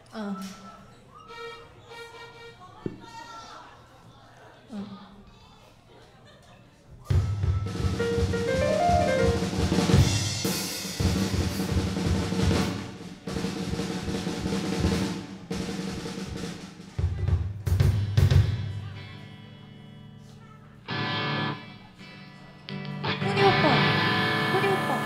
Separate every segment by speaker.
Speaker 1: 어. 호니 오빠, 호니 오빠.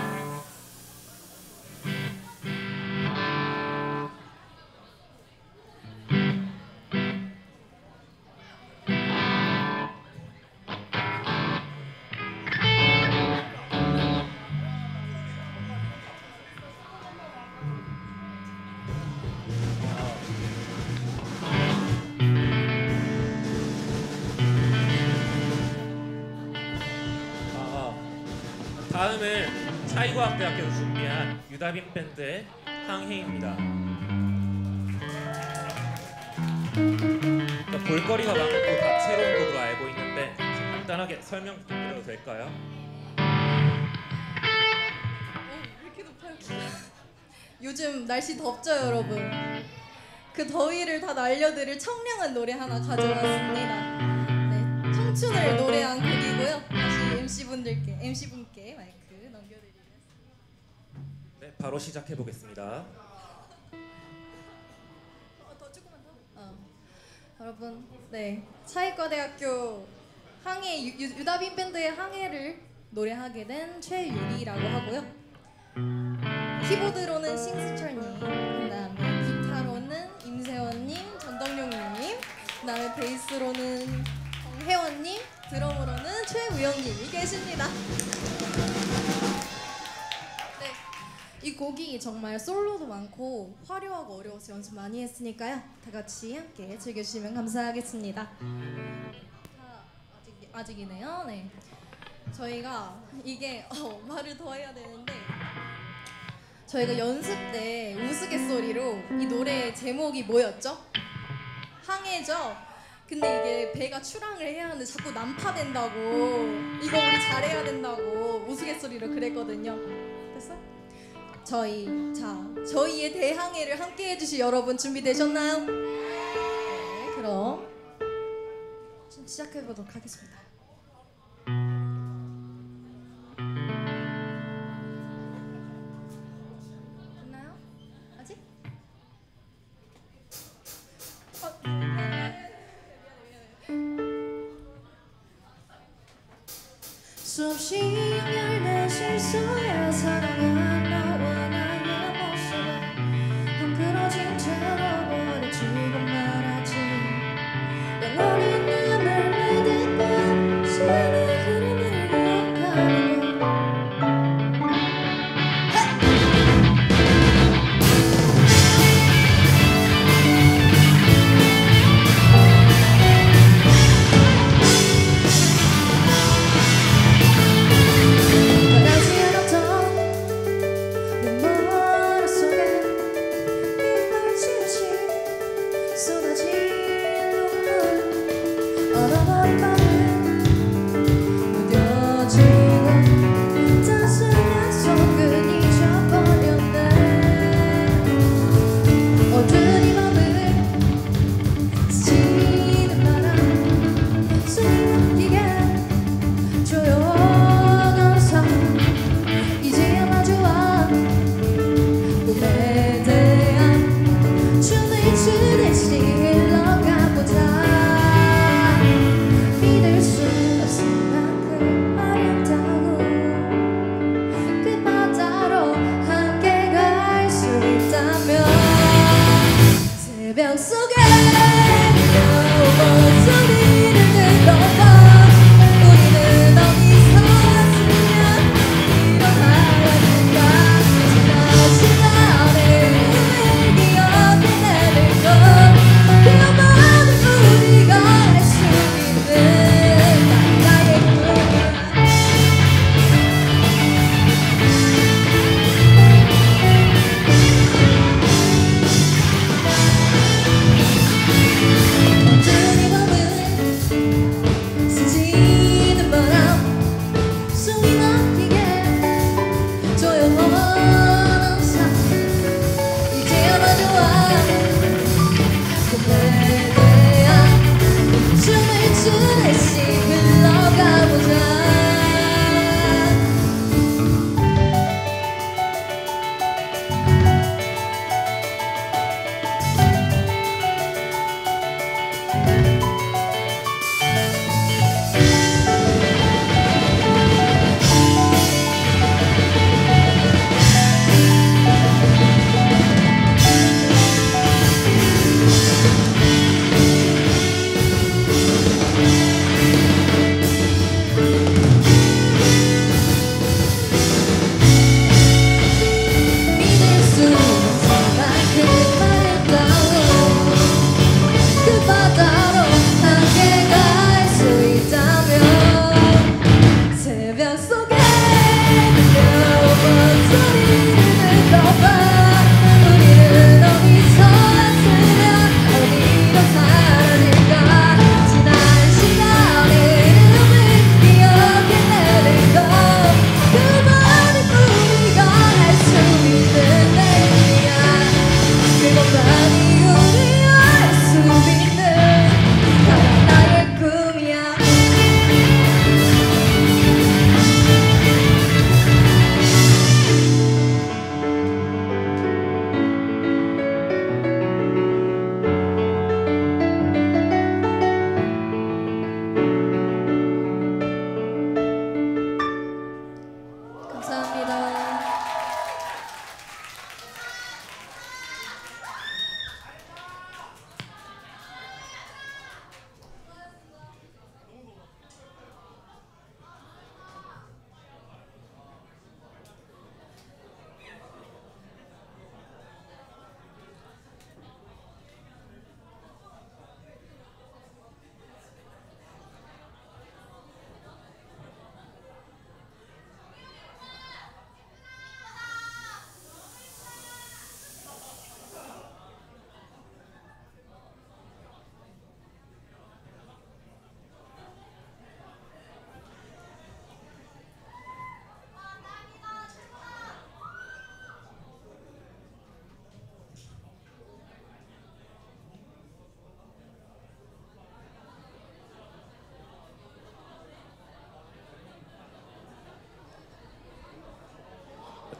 Speaker 2: 다음은 차이과학대학교에서 준비한 유다빈 밴드의 항해입니다. 볼거리가 많고 다채로운 곡으로 알고 있는데 간단하게 설명 부탁드려도 될까요?
Speaker 1: 왜 이렇게 높아요? 요즘 날씨 덥죠, 여러분? 그 더위를 다 날려드릴 청량한 노래 하나 가져왔습니다. 네, 청춘을 노래한 곡이고요. 다시 MC분께 마이크 넘겨드리겠습니다.
Speaker 2: 네, 바로 시작해 보겠습니다.
Speaker 1: 더 조금만 더. 여러분, 네, 차이과대학교 항해 유다빈 밴드의 항해를 노래하게 된 최유리라고 하고요. 키보드로는 싱스철님, 그다음에 기타로는 임세원님, 전덕용님, 그다음에 베이스로는 정혜원님, 드럼으로는 최우영님이 계십니다. 네, 이 곡이 정말 솔로도 많고 화려하고 어려워서 연습 많이 했으니까요. 다 같이 함께 즐겨주시면 감사하겠습니다. 아직이네요. 네, 저희가 이게 말을 더 해야 되는데. 저희가 연습 때 우스갯소리로 이 노래 제목이 뭐였죠? 항해죠? 근데 이게 배가 출항을 해야 하는데 자꾸 난파된다고, 이거 우리 잘해야 된다고 우스갯소리로 그랬거든요. 됐어? 저희의 대항해를 함께 해주실 여러분 준비되셨나요? 네, 그럼 시작해보도록 하겠습니다. 수없이 열된 실수에 사랑한 너와 나의 모습은 헝클어진 채로 버려지고 말았지. 영원히 남을 매듭한 시간의 흐름을 기억하는 것. 새벽 속에 소리를 들어봐. 우리는 어디서 왔으면 일어나야 할까. 지난 시간을 기억해내는 건 그것만을 우리가 할 수 있는 나의 꿈이야.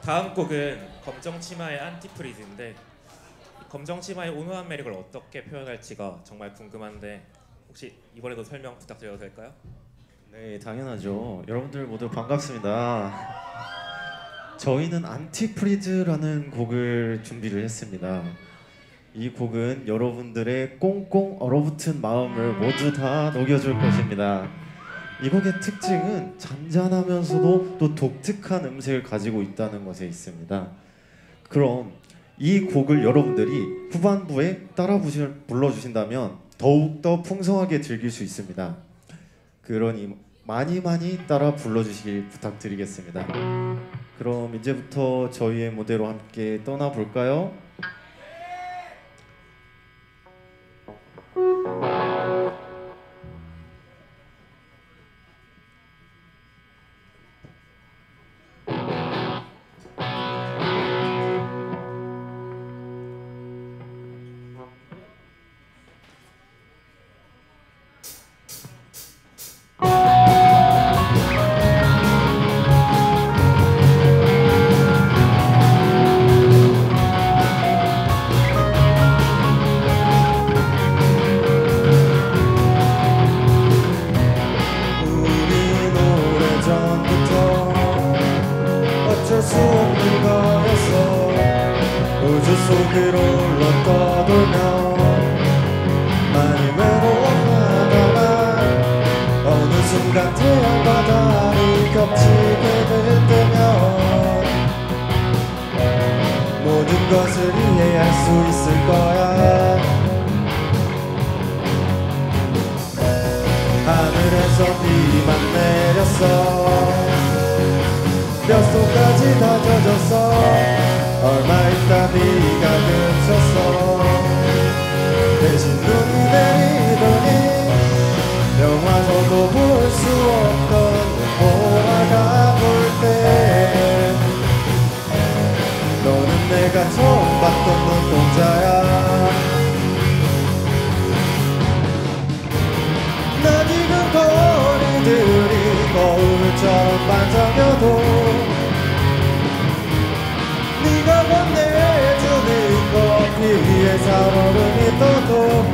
Speaker 2: 다음 곡은 검정 치마의 안티프리즈인데 검정 치마의 온화한 매력을 어떻게 표현할지가 정말 궁금한데 혹시 이번에도 설명 부탁드려도 될까요?
Speaker 3: 네, 당연하죠. 여러분들 모두 반갑습니다. 저희는 안티프리즈라는 곡을 준비를 했습니다. 이 곡은 여러분들의 꽁꽁 얼어붙은 마음을 모두 다 녹여줄 것입니다. 이 곡의 특징은 잔잔하면서도 또 독특한 음색을 가지고 있다는 것에 있습니다. 그럼 이 곡을 여러분들이 후반부에 따라 불러주신다면 더욱더 풍성하게 즐길 수 있습니다. 그러니 많이 따라 불러주시길 부탁드리겠습니다. 그럼 이제부터 저희의 무대로 함께 떠나볼까요? 어쩔 수 없는 거였어. 우주 속으로 흘러 떠돌며 많이 외로워하다가 어느 순간 태양과 달이 겹치게 될 때면 모든 것을 이해할 수 있을 거야. 하늘에서 비만 내렸어. 뼛속까지 다 젖었어. 얼마 있다 비가 그쳤어. 대신 눈이 내리더니 영화에서도 볼 수 없던 영화가 볼 때 너는 내가 처음 봤던 눈동자야. 낯익은 거리들이 거울처럼 반짝여도 네가 건네주는 커피 위에 살얼음이 떠도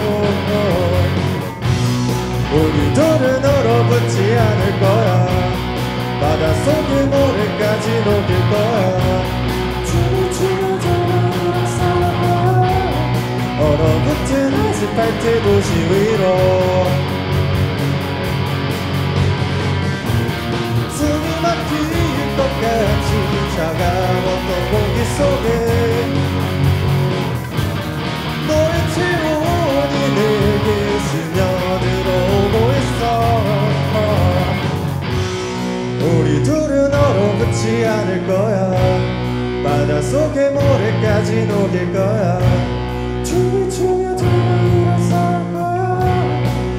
Speaker 3: 우리 둘은 얼어붙지 않을 거야. 바닷속의 모래까지 녹일 거야. 춤을 추며 돌아서 얼어붙은 아스팔트 도시 위로 숨이 막힐 것 같이 차가웠던 공기 속에 너의 체온이 내게 스며들어오고 있어. 우리 둘은 얼어붙지 않을 거야. 바닷속의 모래까지 녹일 거야. 춤을 추며 돌아설 거야.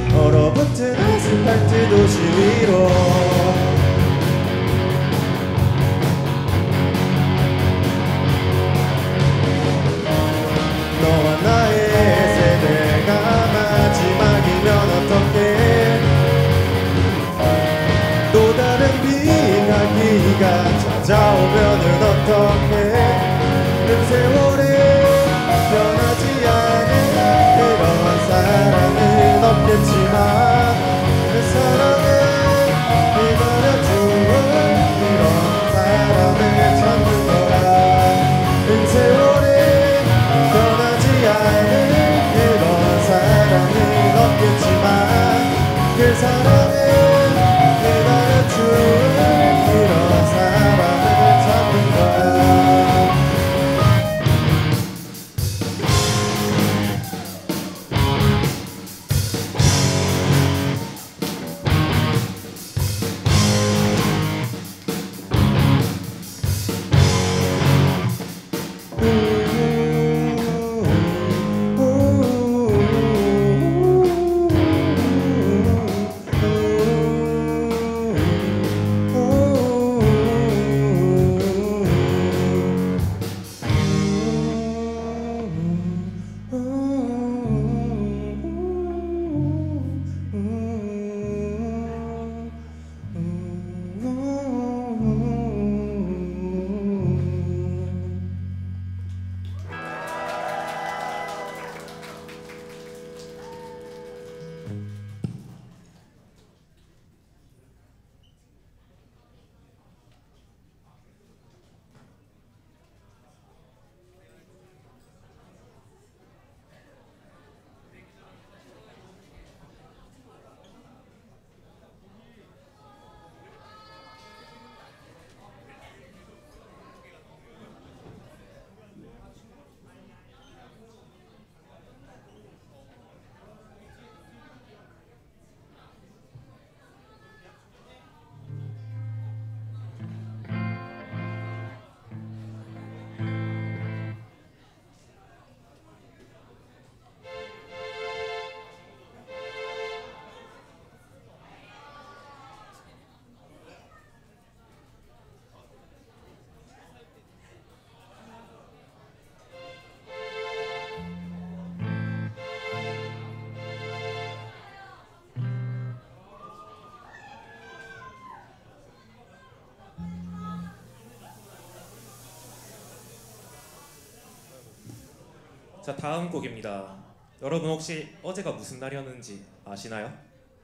Speaker 2: 자, 다음 곡입니다. 여러분 혹시 어제가 무슨 날이었는지 아시나요?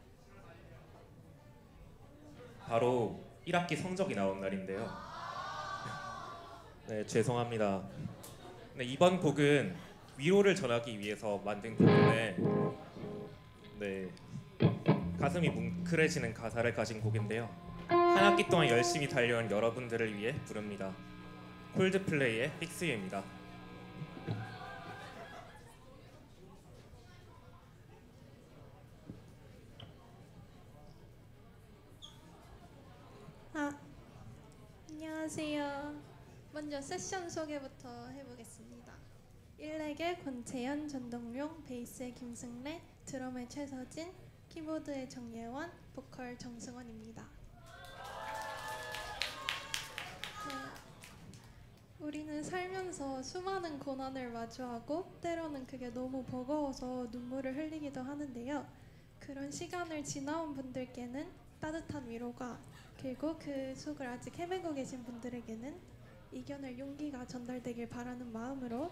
Speaker 2: 바로 1학기 성적이 나온 날인데요. 네, 죄송합니다. 네, 이번 곡은 위로를 전하기 위해서 만든 곡인데, 네, 가슴이 뭉클해지는 가사를 가진 곡인데요. 한 학기 동안 열심히 달려온 여러분들을 위해 부릅니다. 콜드플레이의 Fix You입니다.
Speaker 1: 안녕하세요. 먼저 세션 소개부터 해보겠습니다. 일렉의 권채연, 전동룡, 베이스의 김승래, 드럼의 최서진, 키보드의 정예원, 보컬 정승원입니다. 우리는 살면서 수많은 고난을 마주하고 때로는 그게 너무 버거워서 눈물을 흘리기도 하는데요. 그런 시간을 지나온 분들께는 따뜻한 위로가, 그리고 그 속을 아직 헤매고 계신 분들에게는 이겨낼 용기가 전달되길 바라는 마음으로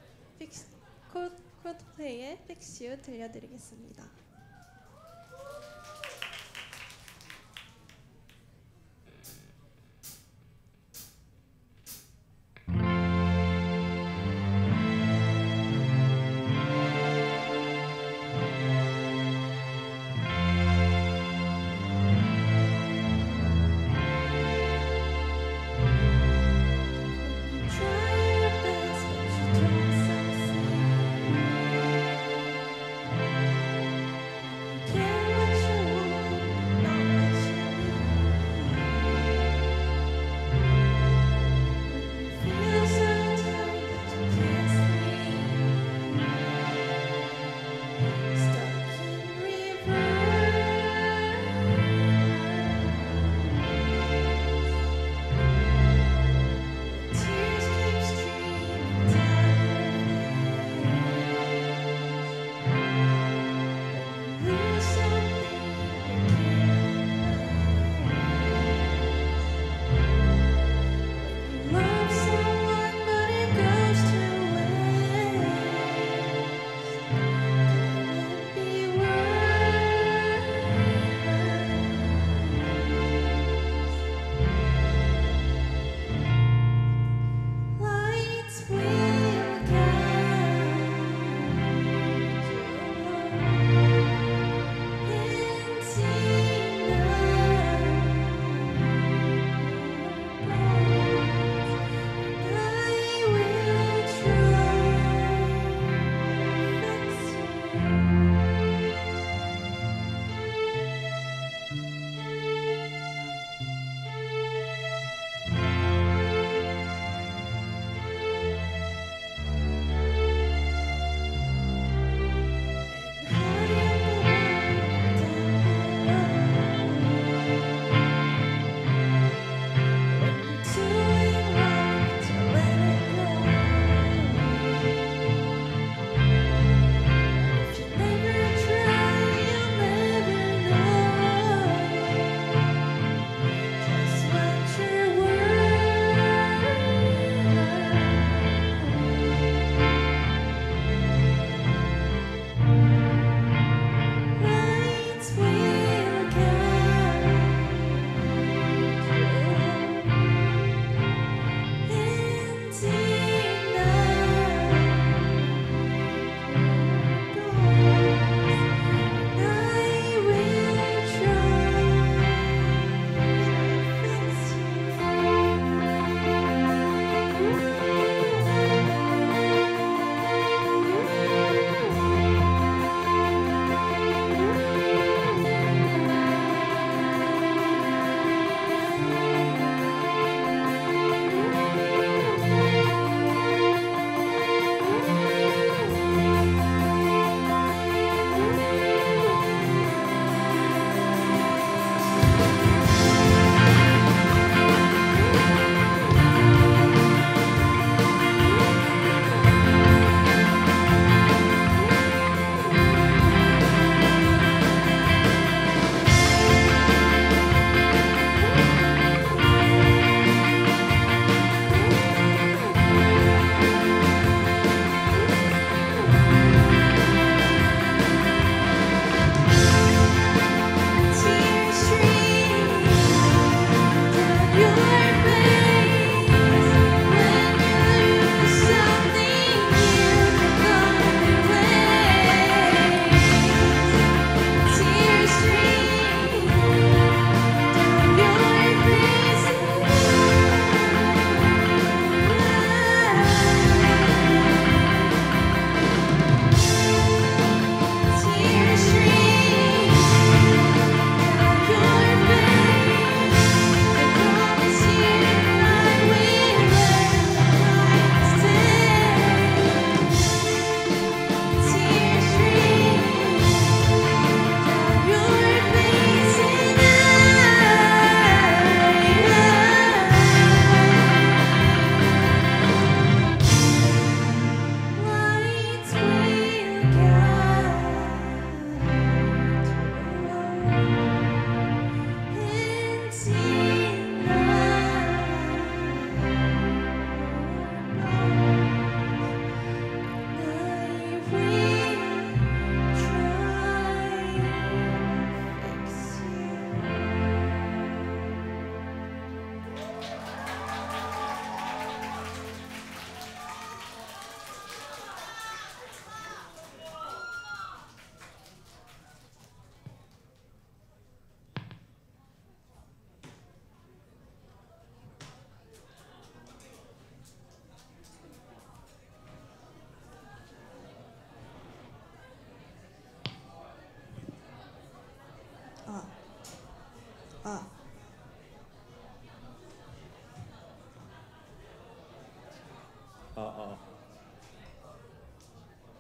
Speaker 1: 콜드플레이의 Fix You 들려드리겠습니다.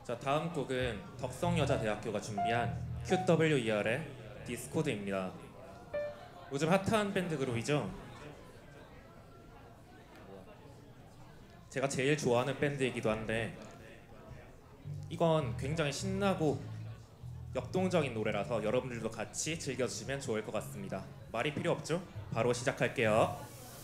Speaker 2: 자, 다음 곡은 덕성여자대학교가 준비한 QWER의 디스코드입니다. 요즘 핫한 밴드 그룹이죠. 제가 제일 좋아하는 밴드이기도 한데 이건 굉장히 신나고 역동적인 노래라서 여러분들도 같이 즐겨주시면 좋을 것 같습니다. 말이 필요 없죠? 바로 시작할게요.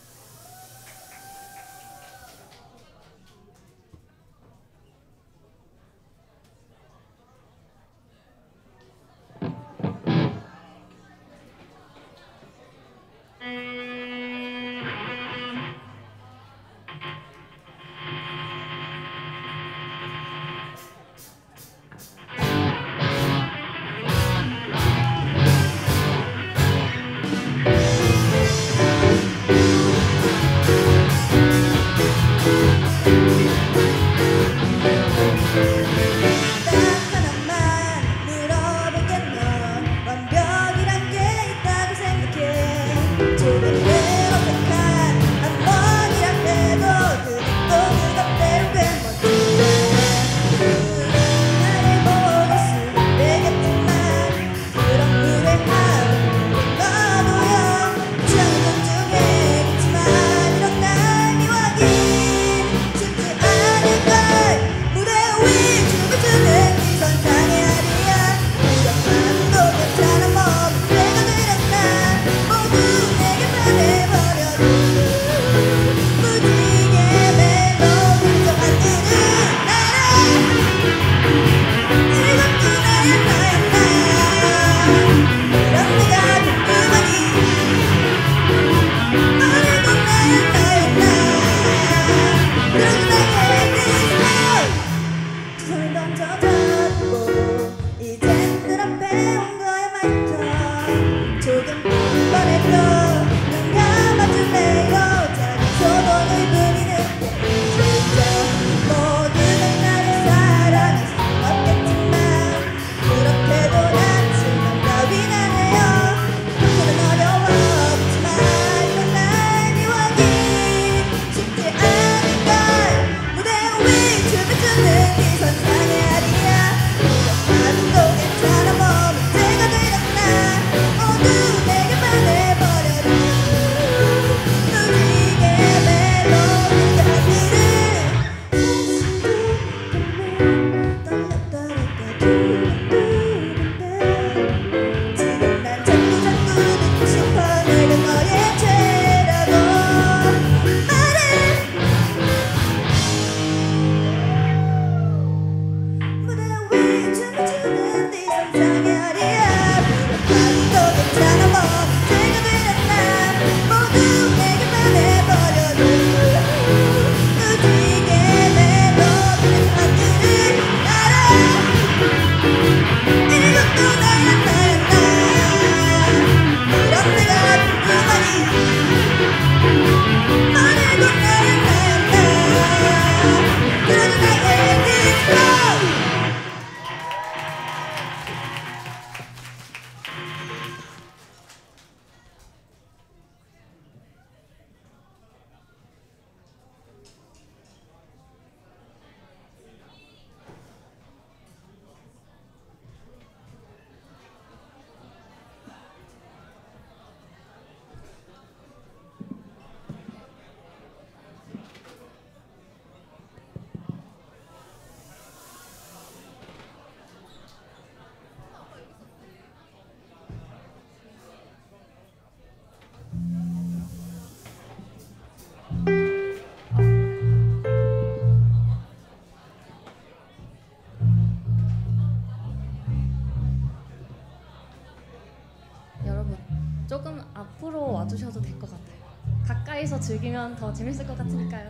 Speaker 4: 조금 앞으로 와주셔도 될 것 같아요. 가까이서 즐기면 더 재밌을 것 같으니까요.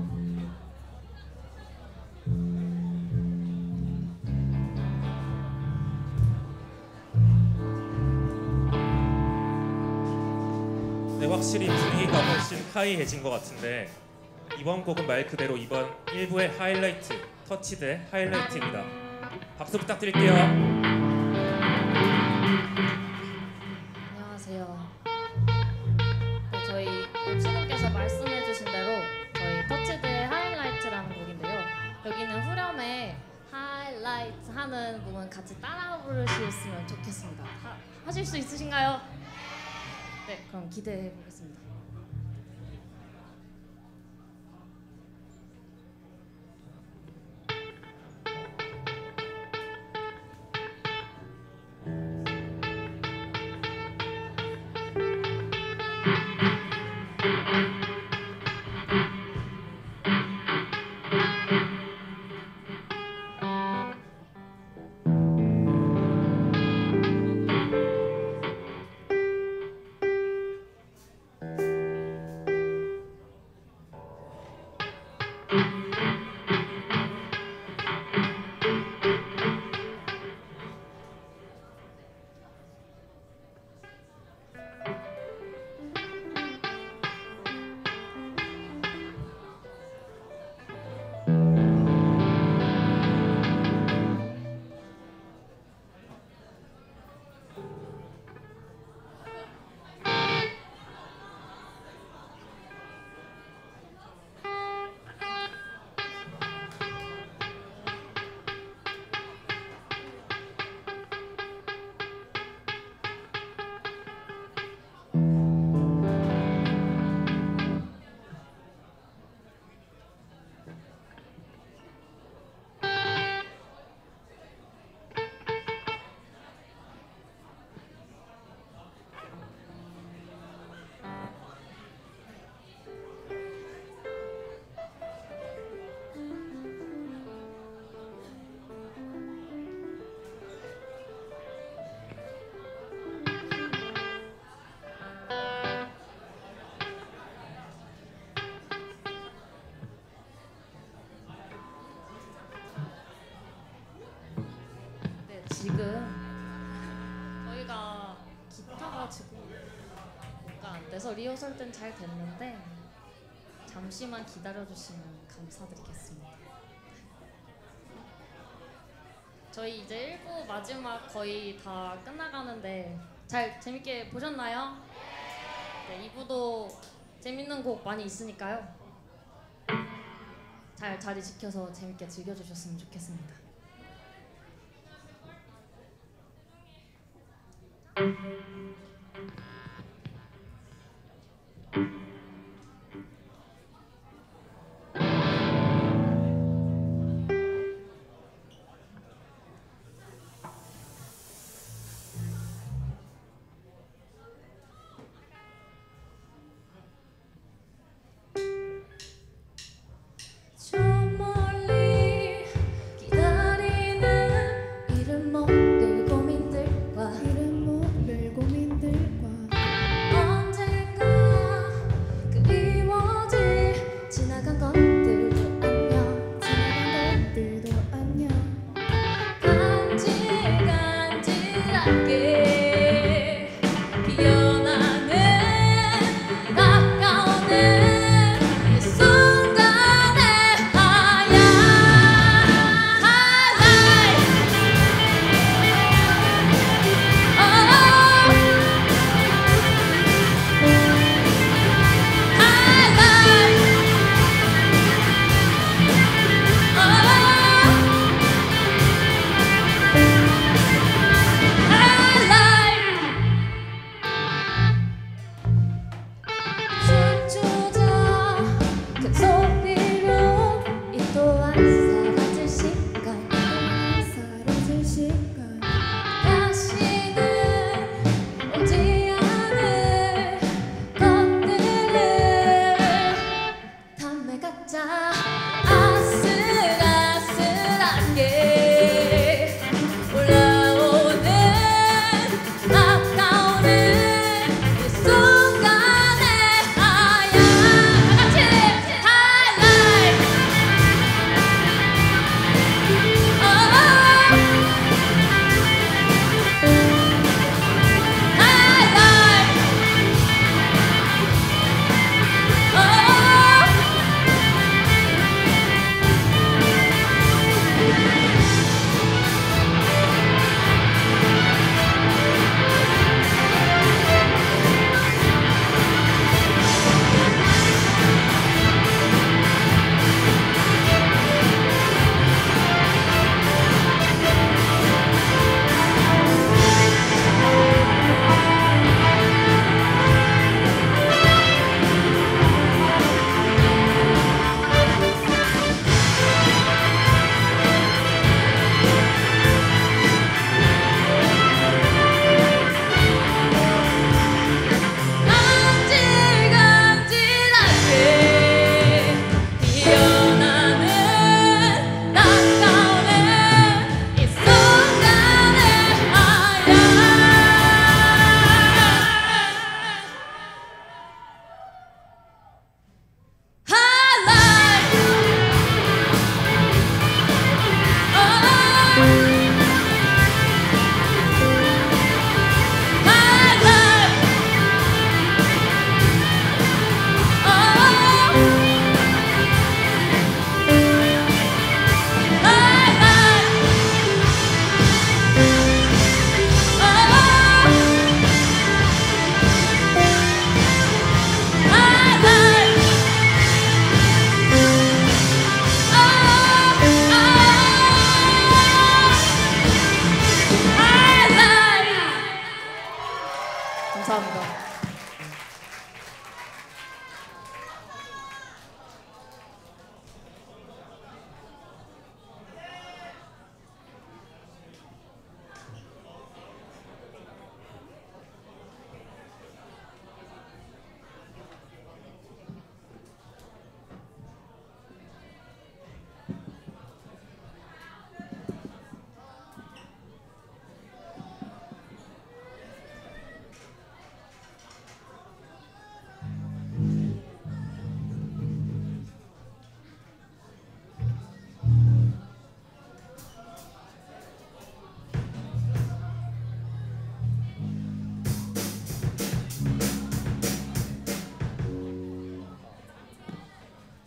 Speaker 2: 네, 확실히 분위기가 훨씬 하이해진 것 같은데 이번 곡은 말 그대로 이번 1부의 하이라이트, 터치드의 하이라이트입니다. 박수 부탁드릴게요.
Speaker 4: 안녕하세요. 네, 저희 MC분께서 말씀해주신 대로 저희 터치드의 하이라이트라는 곡인데요. 여기는 후렴에 하이라이트 하는 부분 같이 따라 부르셨으면 좋겠습니다. 하실 수 있으신가요? 네, 그럼 기대해 보겠습니다. 지금 저희가 기타가 지금 뭔가 안 돼서 리허설 땐 잘 됐는데 잠시만 기다려주시면 감사드리겠습니다. 저희 이제 1부 마지막 거의 다 끝나가는데 잘 재밌게 보셨나요? 네, 2부도 재밌는 곡 많이 있으니까요. 잘 자리 지켜서 재밌게 즐겨주셨으면 좋겠습니다.
Speaker 1: 저 멀리 기다리는 이름 모를 고민들과 언젠가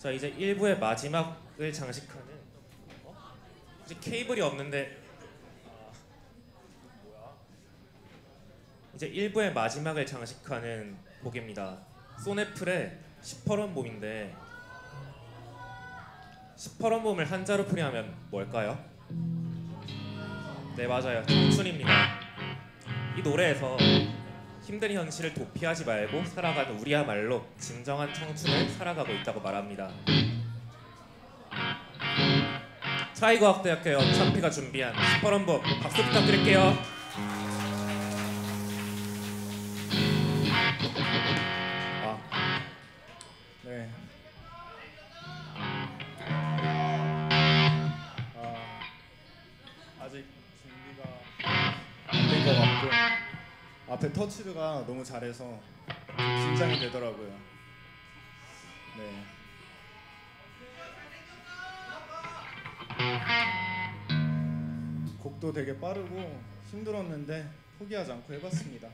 Speaker 2: 자, 이제 1부의 마지막을 장식하는 이제 케이블이 없는데 이제 1부의 마지막을 장식하는 곡입니다. 소네플의 시퍼런 봄인데 시퍼런 봄을 한자로 풀이하면 뭘까요? 네, 맞아요. 청춘입니다. 이 노래에서 힘든 현실을 도피하지 말고 살아가는 우리야말로 진정한 청춘을 살아가고 있다고 말합니다. 차이과학대학교 연찬피가 준비한 시퍼런 봄 박수 부탁드릴게요.
Speaker 3: 네. 아직 준비가 안 된 것 같고 앞에 터치가 너무 잘해서 좀 긴장이 되더라고요. 네. 곡도 되게 빠르고 힘들었는데 포기하지 않고 해봤습니다.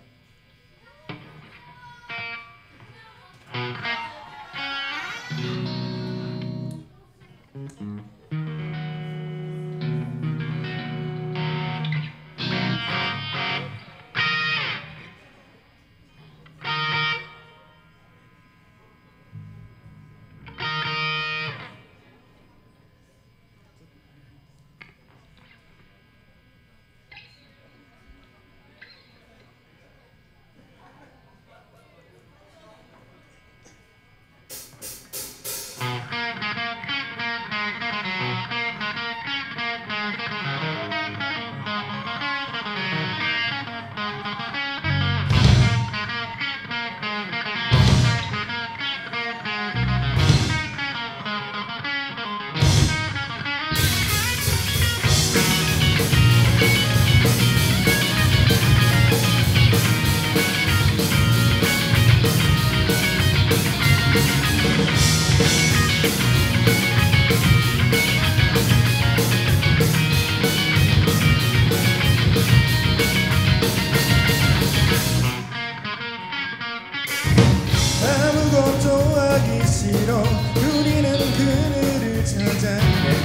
Speaker 3: 아무것도 하기 싫어 우리는 그늘을 찾았네.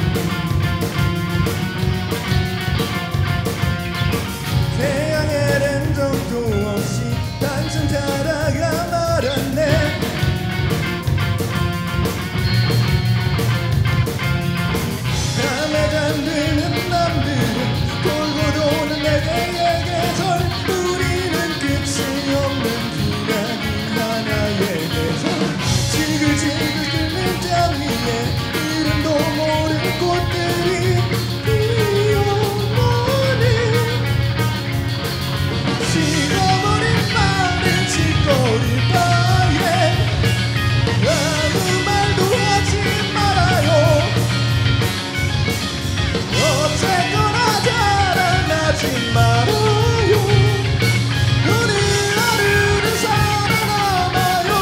Speaker 3: 태양의 랜덤도 없이 단순 타다가 말았네. 밤에 잠드는 남들은 돌고 도는 내게의 계절 우리는 끝이 없는 하나의 계절 지글지글 끓는 땀 위에 이름도 모르는 꽃들이 피어나네. 식어버린 마른 집거리 바위에 아무 말도 하지 말아요. 어쨌거나 자라나지 말아요. 오늘 하루를 살아남아요.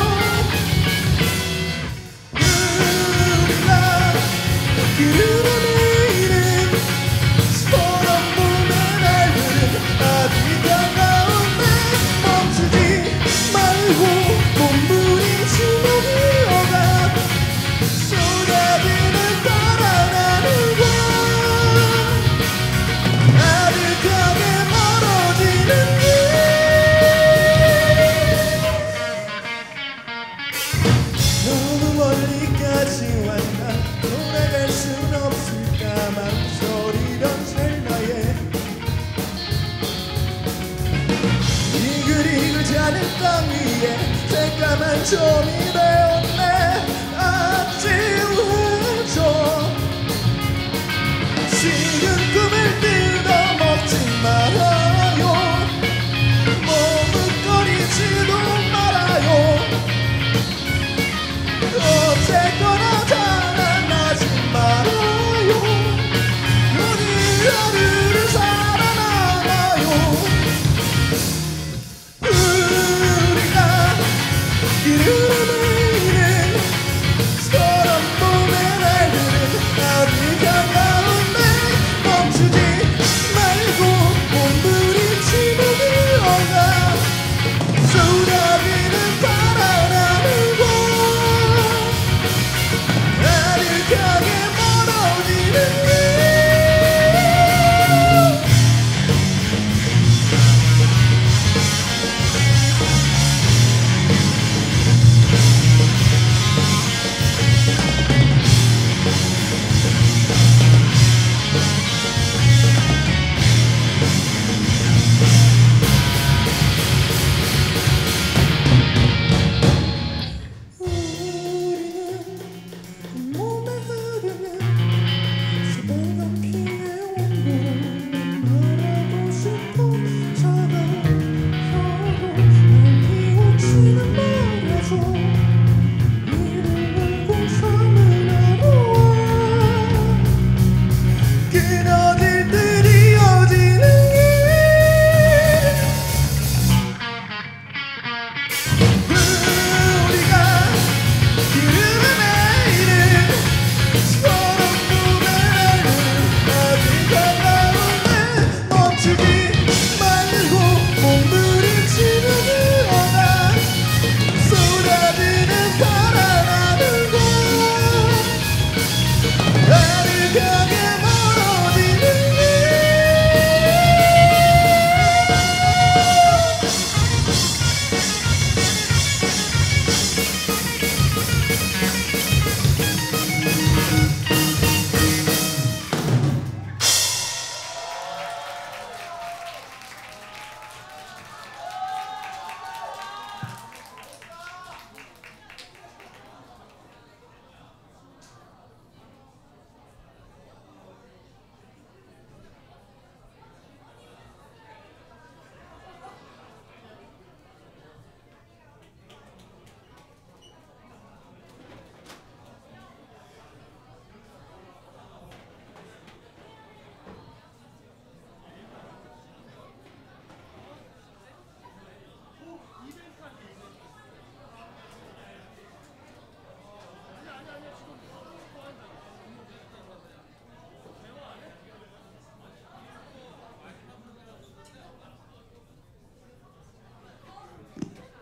Speaker 3: 우리가 그르는 내일은 서런 봄의 날들은 아직 가까운데 멈추지 말고 몸부림치며 흘러가 쏟아지는 바람하는 과 아득하게 멀어지는 길. 너무 멀리까지 왔나 돌아갈 순 없을까 망설이던 찰나에 이글이글 자는 땅 위에 새까만 점이 되었네. 아찔해져 식은 꿈을 뜯어먹지 말아요. 머뭇거리지도 말아요. 어쨌거나 자라나지 말아요. 오늘 하루를 살아남아요. 우리가 이르는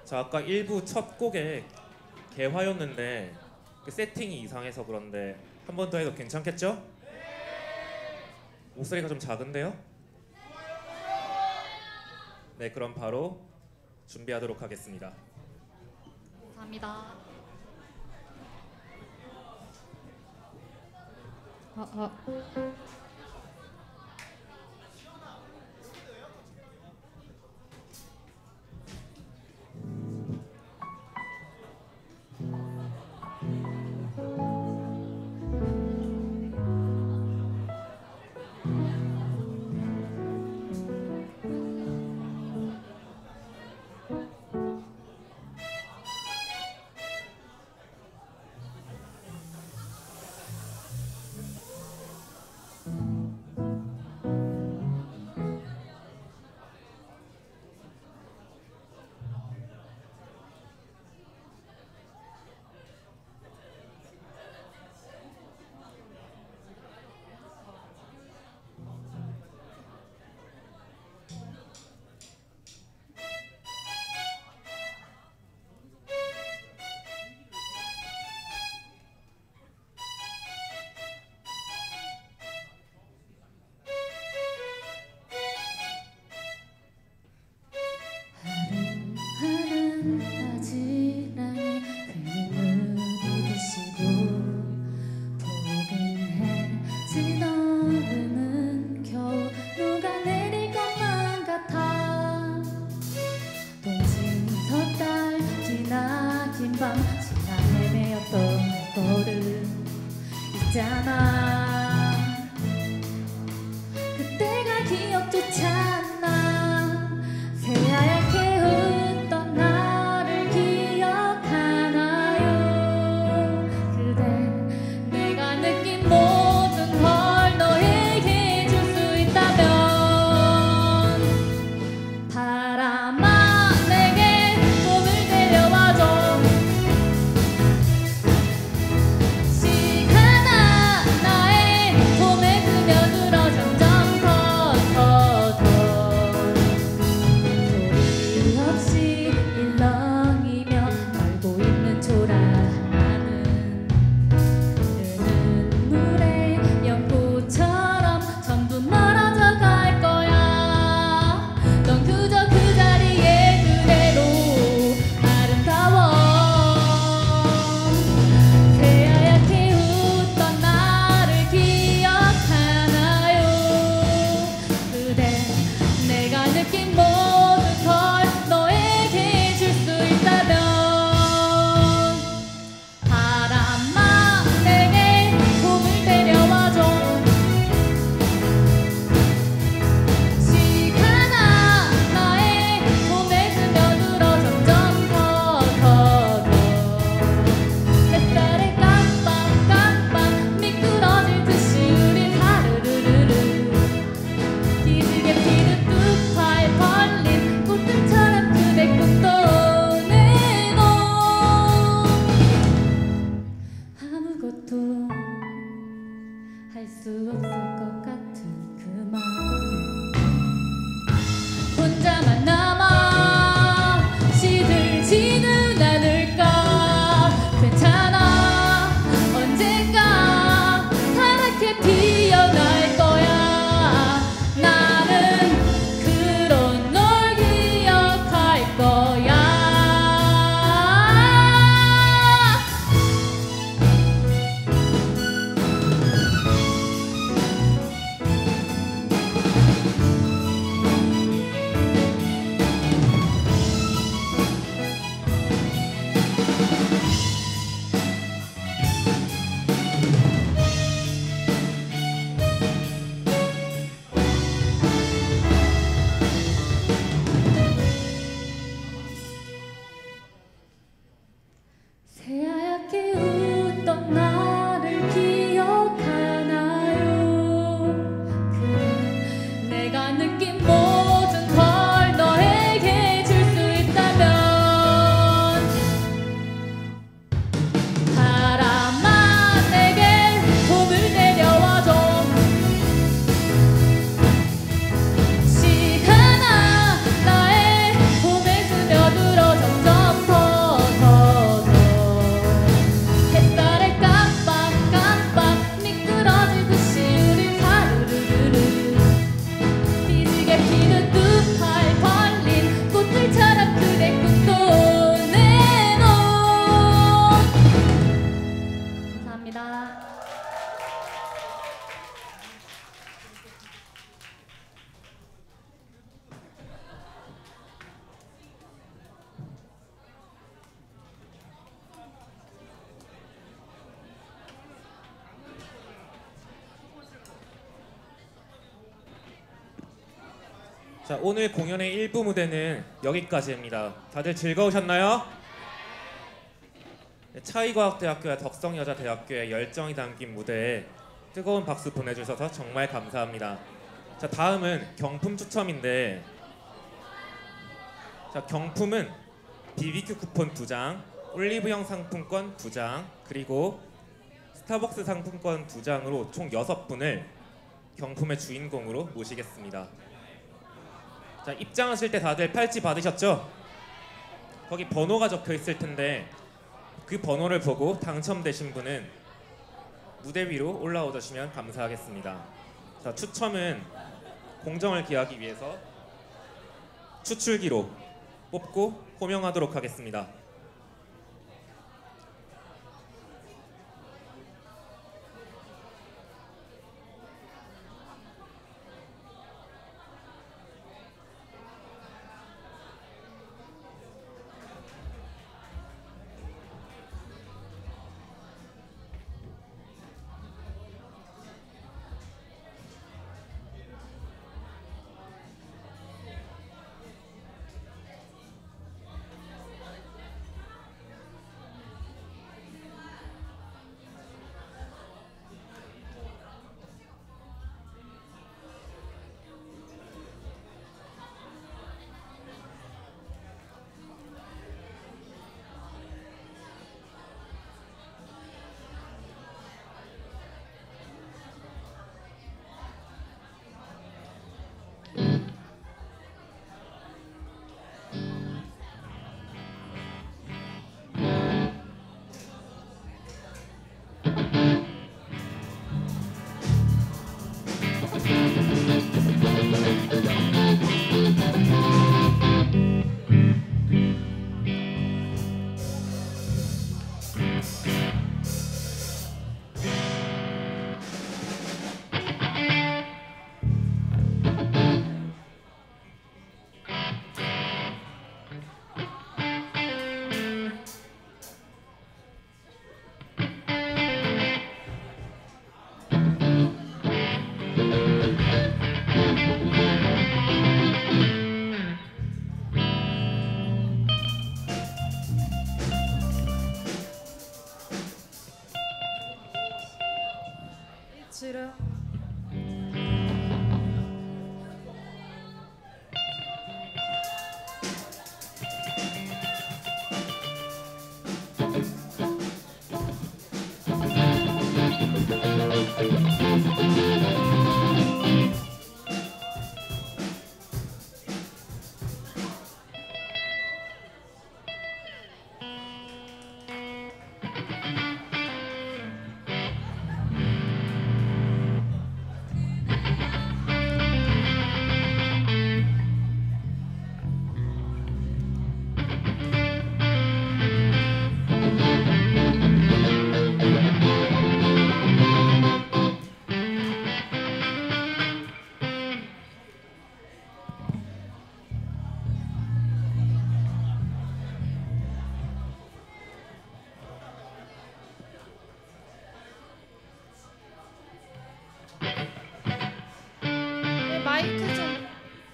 Speaker 2: 자, 아까 1부 첫 곡에 개화였는데 그 세팅이 이상해서 그런데 한 번 더 해도 괜찮겠죠? 목소리가 좀 작은데요? 네, 그럼 바로 준비하도록 하겠습니다.
Speaker 4: 감사합니다.
Speaker 5: 그때가 기억조차 안 나. 새하얗게 웃던 나를 기억하나요? 그대 내가 느낀 모든 걸 너에게 줄 수 있다면 바람아 내게 봄을 데려와줘. 시간아 나의 봄에 스며들어 점점 더 소리 없이 일렁이며 멀고 있는 초라하는 흐르는 물에 연꽃처럼 전부 멀어져 갈 거야. 넌 그저 그 자리에 그대로 아름다워. 새하얗게 웃던 나를 기억하나요? 그대 내가 느낀 모든 걸 너에게 줄 수 있다면 바람아 내게 봄을 데려와줘. 시간아 나의 봄에 스며들어 점점 더 햇살에 깜빡깜빡 미끄러질 듯이 우린 하루루루루 기지개 피는 두 팔 벌린 꽃들처럼 그대 꿈도 내놓. 아무것도 할 수 없을 것 같은 그 맘 혼자만 남아 시들지는 않을까. 괜찮아 언젠가 파랗게 피어날 거야. 나는 그런 널 기억할 거야. 새하얗게 웃던 나를 기억하나요? 그래 내가 느낀 모든 걸 너에게 줄 수 있다면 바람아 내게 봄을 데려와줘. 시간아 나의 봄에 스며들어 점점
Speaker 2: 자, 오늘 공연의 1부 무대는 여기까지입니다. 다들 즐거우셨나요? 네, 차이과학대학교와 덕성여자대학교의 열정이 담긴 무대에 뜨거운 박수 보내주셔서 정말 감사합니다. 자, 다음은 경품 추첨인데, 자, 경품은 BBQ 쿠폰 2장, 올리브영 상품권 2장, 그리고 스타벅스 상품권 2장으로 총 6분을 경품의 주인공으로 모시겠습니다. 자, 입장하실 때 다들 팔찌 받으셨죠? 거기 번호가 적혀 있을 텐데 그 번호를 보고 당첨되신 분은 무대 위로 올라와 주시면 감사하겠습니다. 자, 추첨은 공정을 기하기 위해서 추출기로 뽑고 호명하도록 하겠습니다.
Speaker 1: 싫어. 네, 마이크 좀.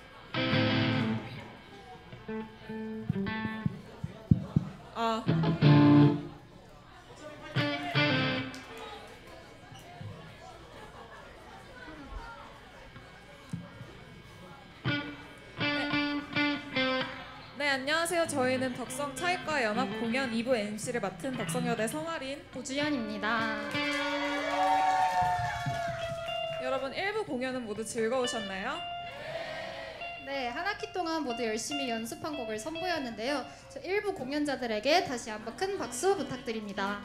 Speaker 1: 아. 네, 안녕하세요. 저희는 덕성 차이과 연합 공연 2부 MC를 맡은 덕성여대 성아린
Speaker 4: 오주연입니다.
Speaker 1: 여러분 1부 공연은 모두 즐거우셨나요?
Speaker 6: 네, 한 학기 동안 모두 열심히 연습한 곡을 선보였는데요. 저 일부 공연자들에게 다시 한번 큰 박수 부탁드립니다.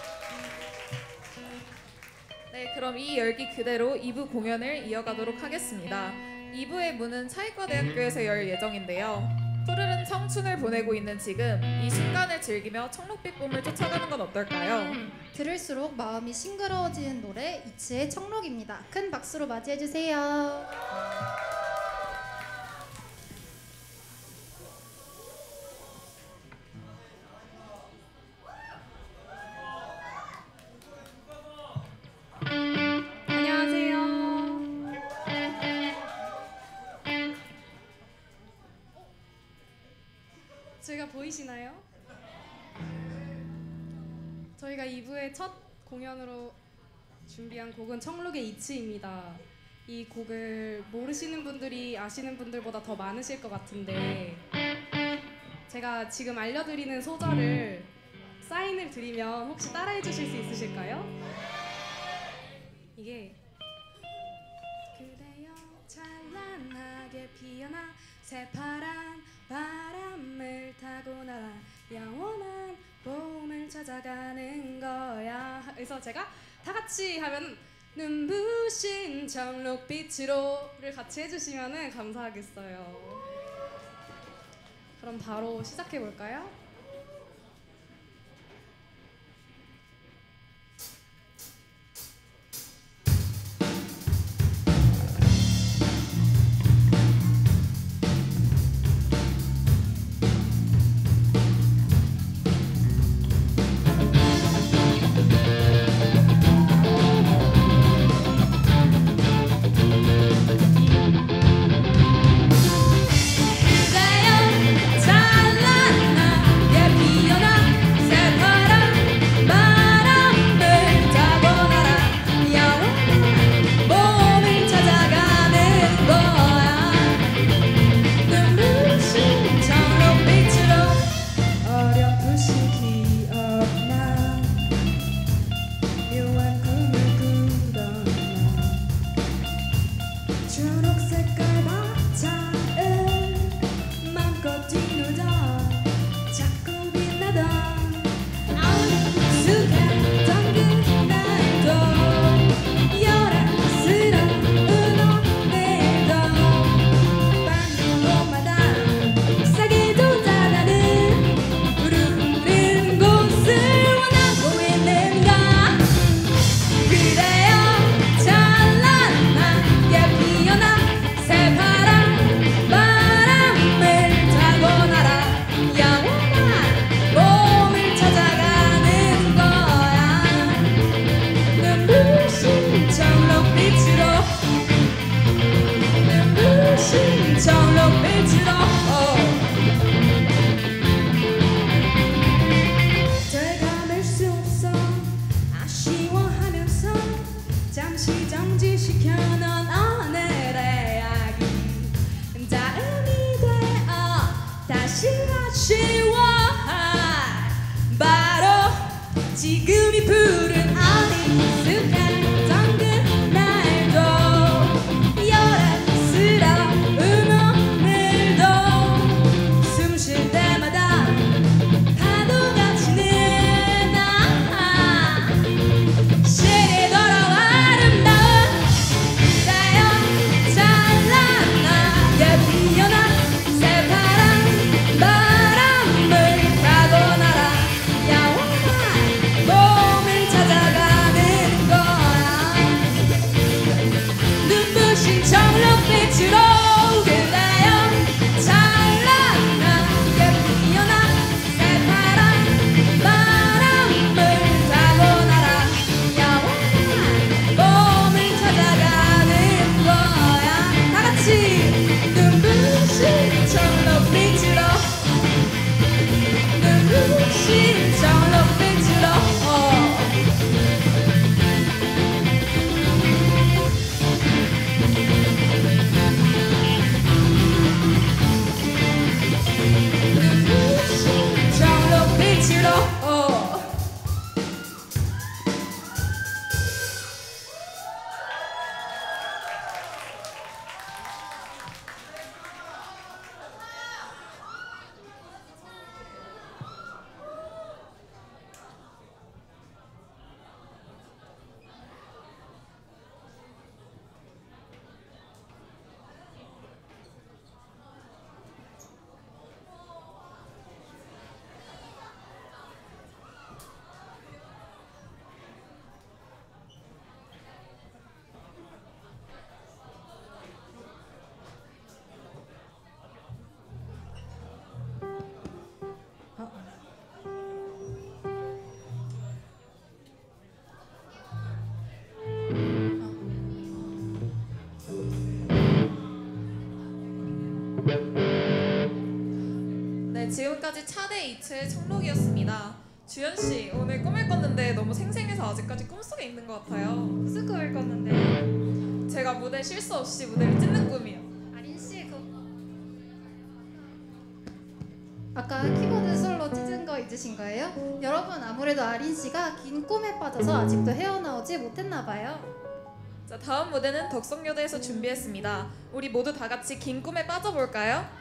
Speaker 1: 네, 그럼 이 열기 그대로 2부 공연을 이어가도록 하겠습니다. 2부의 문은 차이과대학교에서 열 예정인데요. 푸르른 청춘을 보내고 있는 지금 이 순간을 즐기며 청록빛 봄을 쫓아가는 건 어떨까요?
Speaker 6: 들을수록 마음이 싱그러워지는 노래 이츠의 청록입니다. 큰 박수로 맞이해 주세요.
Speaker 1: 안녕하세요.
Speaker 7: 제가 보이시나요? 저희가 2부의 첫 공연으로 준비한 곡은 청록의 이치입니다. 이 곡을 모르시는 분들이 아시는 분들보다 더 많으실 것 같은데 제가 지금 알려드리는 소절을 사인을 드리면 혹시 따라해 주실 수 있으실까요? 이게 그대여 찬란하게 피어나 새파란 바람을 타고 날아 영원한 봄을 찾아가는 거야. 그래서 제가 다 같이 하면 눈부신 청록빛으로를 같이 해주시면 감사하겠어요. 그럼 바로 시작해 볼까요? 지금이 푸른 어리숙한 정든 날도 여란스러운 오늘도 숨 쉴 때마다 파도가 치는 나 시리도록 아름다운 그대여 찬란하게 피어난 새파란 바람을 타고 날아 봄을 찾아가는 거야. 눈부신 청록빛으로 그대여 찬란하게 피어난 새파란 바람을 타고 날아 영원한 봄을 찾아가는 거야. 다같이 눈부신 청록빛으로 눈부신 청록빛으로 눈부신 청록빛으로
Speaker 8: 지금까지 차대 이츠의 청록이었습니다. 주연 씨, 오늘 꿈을 꿨는데 너무 생생해서 아직까지 꿈속에 있는 것 같아요.
Speaker 6: 무슨 꿈을 꿨는데요?
Speaker 8: 제가 무대 실수 없이 무대를 찢는 꿈이요.
Speaker 6: 아린 씨, 아까 키보드 솔로 찢은 거 잊으신 거예요? 여러분, 아무래도 아린 씨가 긴 꿈에 빠져서 아직도 헤어나오지 못했나 봐요.
Speaker 8: 자, 다음 무대는 덕성여대에서 준비했습니다. 우리 모두 다 같이 긴 꿈에 빠져볼까요?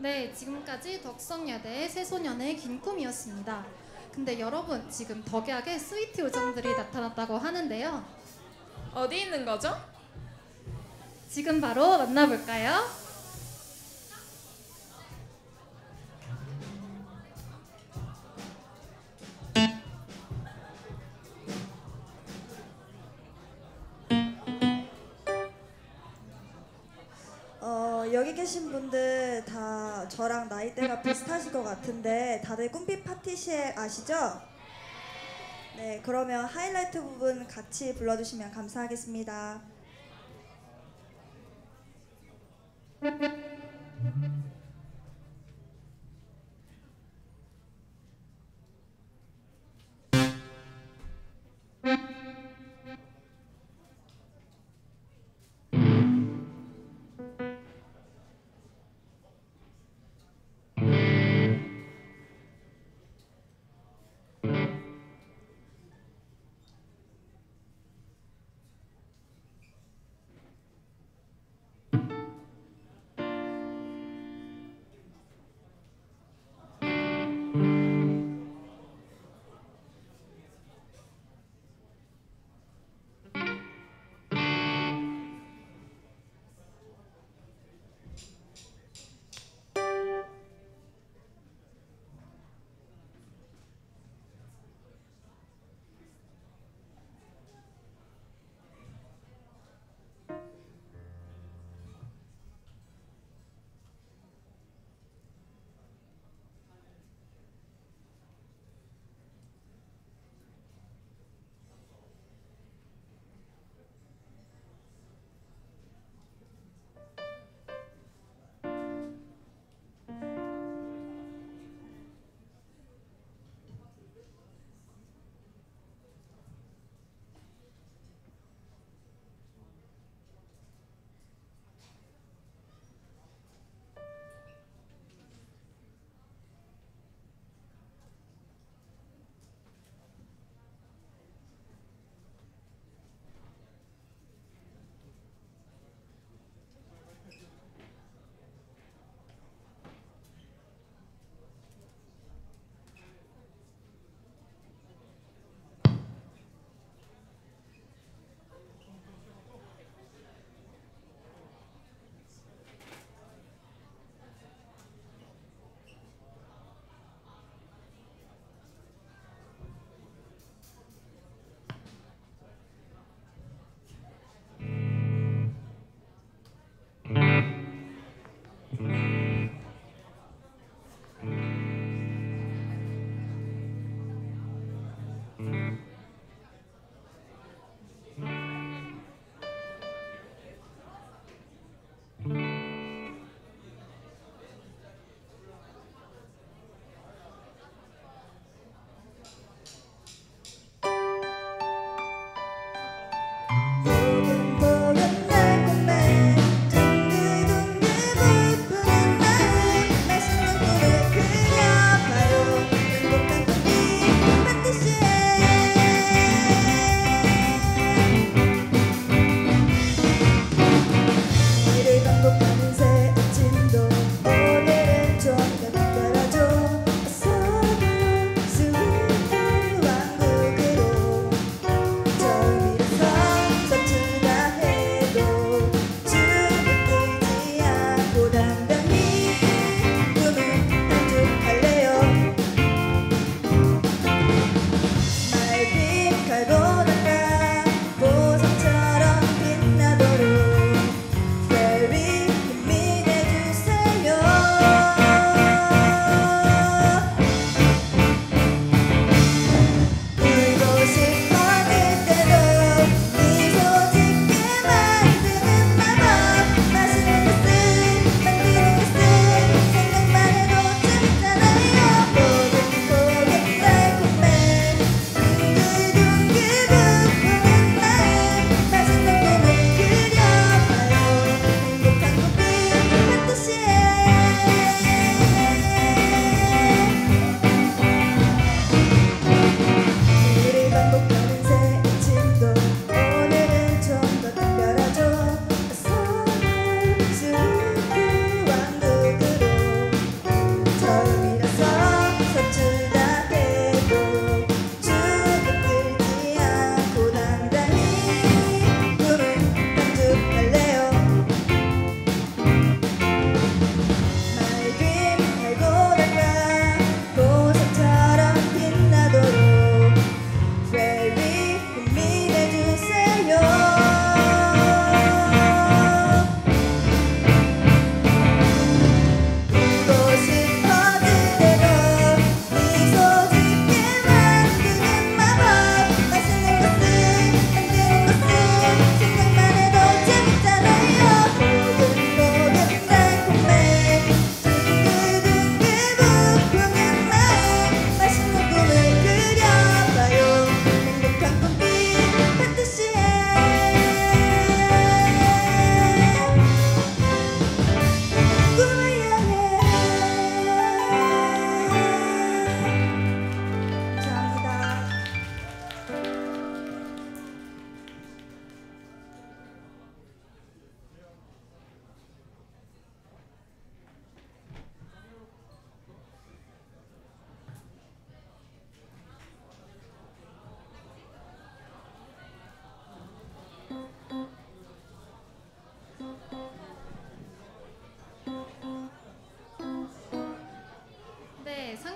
Speaker 6: 네, 지금까지 덕성여대의 새소년의 긴 꿈이었습니다. 근데 여러분, 지금 덕약에 스위트 요정들이 나타났다고 하는데요.
Speaker 8: 어디 있는 거죠?
Speaker 6: 지금 바로 만나볼까요?
Speaker 9: 여기 계신 분들 다 저랑 나이대가 비슷하실 것 같은데 다들 꿈빛 파티시에 아시죠? 네, 그러면 하이라이트 부분 같이 불러주시면 감사하겠습니다.